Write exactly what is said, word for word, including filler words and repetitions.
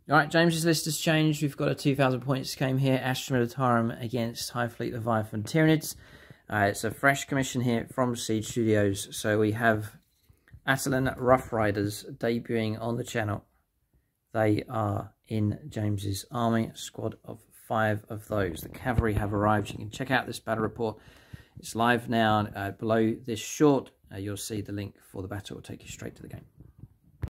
All right, James's list has changed. We've got a two thousand points came here. Astra Militarum against High Fleet Leviathan Tyranids. Uh, it's a fresh commission here from Siege Studios. So we have Atalan Rough Riders debuting on the channel. They are in James's army, a squad of five of those. The cavalry have arrived. You can check out this battle report. It's live now. Uh, below this short, uh, you'll see the link for the battle. It will take you straight to the game.